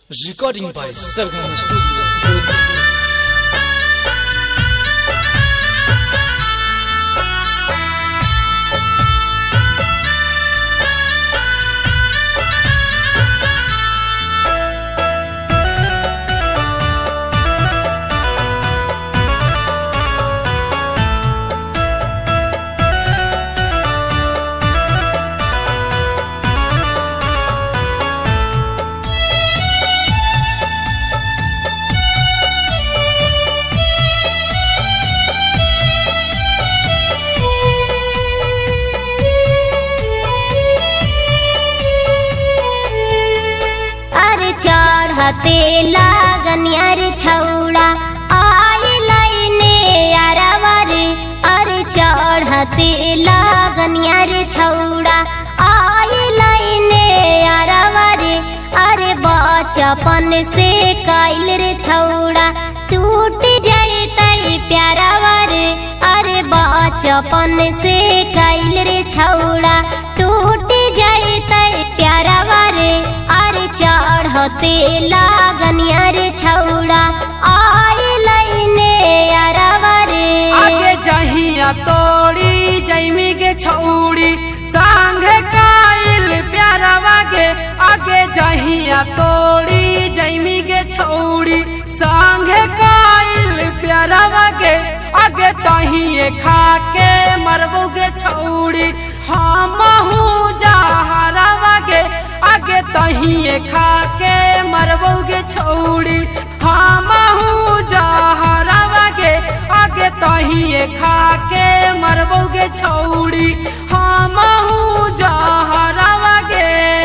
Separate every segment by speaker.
Speaker 1: Recording by Sargama Studio.
Speaker 2: ते लागन यार छौड़ा आए लाइने यारवा रे। अरे चढ़ते लागन यार छौड़ा आए लाइने यारवा रे। अरे बचपन से काइल रे छौड़ा टूट जाए प्यारावा रे। अरे बचपन से काइल रे छौड़ा टूट जाए प्यारावा रे। अरे चढ़ते लागन यार छौड़ा आए लाइने यारवा रे।
Speaker 3: आगे जहिया तोड़ी जैमी के छौड़ी संग काइल प्यारवा गे। आगे जहिया तोड़ी जैमी के छौड़ी संग काइल प्यारवा गे। आगे तहिए खा के मरबो गे छौड़ी हमहू जहरवा गे। आगे तहिए खा के मरबो गे छौड़ी हमहू जहरवा गे। आगे तहिए खा के मरबो गे छौड़ी हमहू जहरवा गे।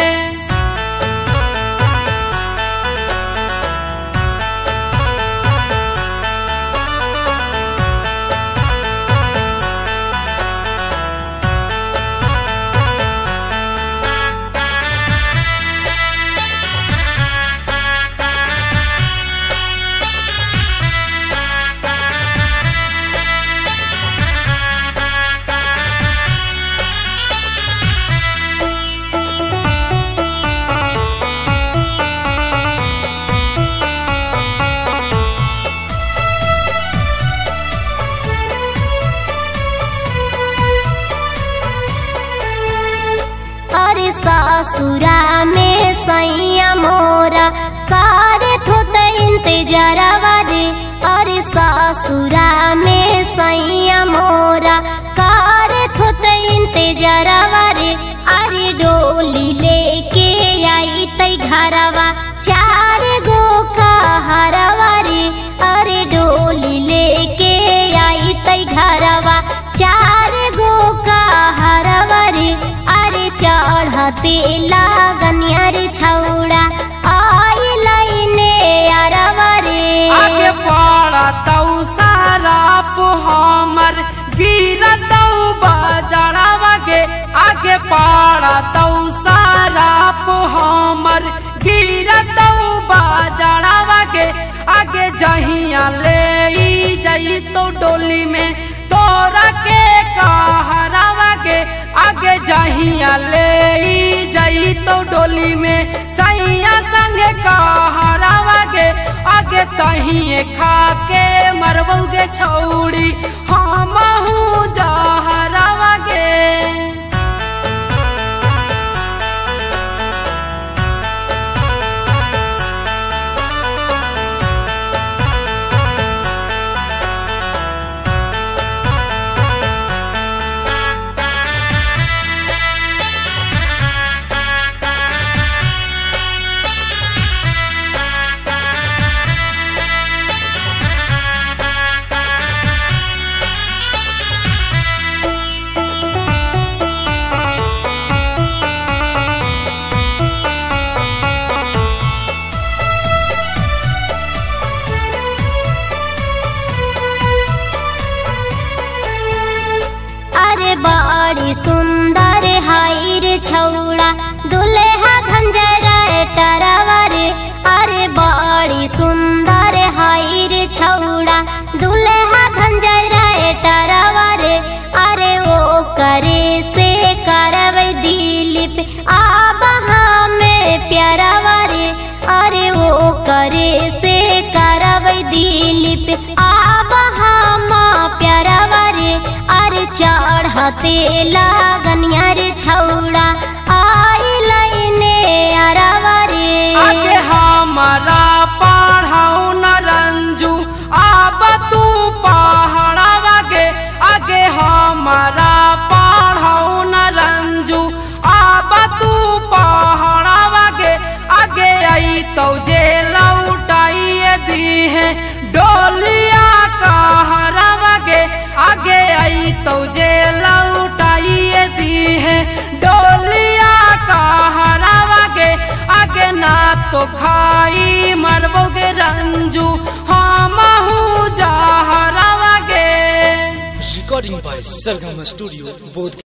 Speaker 2: अरे ससुरा में सैया मोरा कार थोत इंतजारवा रे। अरे ससुरा में सैया मोरा कार थोत इंतजारवा रे। अरे डोली लेके आई तई घरवा चार गो कहरवा रे। अरे डोली लेके आई तई घरवा चार गो कहरवा रे। अरे चढ़ते लागन यार छौड़ा आए लाइने यारवा रे।
Speaker 3: आगे पड़तौ साराप हमर गिरतौ बजरवा गे। आगे पड़तौ साराप हमर गिरतौ बजरवा गे। आगे जहिया ले जइतो डोली में तोरा के कहरवा गे। आगे जहिया ले जइतो डोली में सैया संग कहरवा गे। आगे तहिए खा के मरबो गे छौड़ी हमहू जहरवा गे।
Speaker 2: चढ़ते लागनिया रे छौड़ा आई लइने अरवा रे।
Speaker 3: आगे हमारा पढ़ाऊ न रंजू अब तू पहाड़वा गे। आगे हमारा पढ़ाऊ न रंजू अब तू पहाड़वा गे। आगे आई तो जे लौटाइए दी है डोलिया का हरवा गे। आगे आई तो जे लौटाइए दी है डोलिया का हरवा गे। आगे ना तो खाई मरबोगे रंजू हम जा हरवा गे।
Speaker 1: Recording by Sargama Studio, Bodh